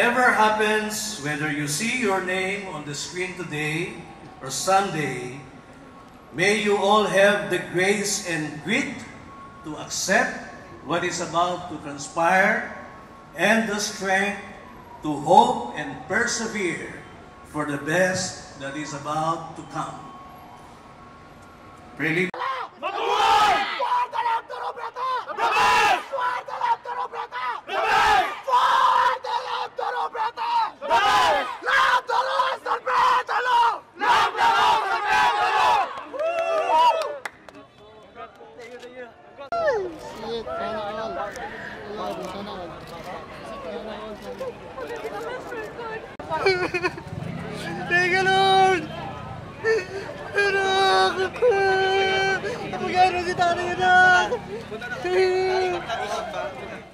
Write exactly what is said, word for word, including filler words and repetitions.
Whatever happens, whether you see your name on the screen today or Sunday, may you all have the grace and grit to accept what is about to transpire and the strength to hope and persevere for the best that is about to come. Really? Teka lang! Anak! Magkano si tatay, anak?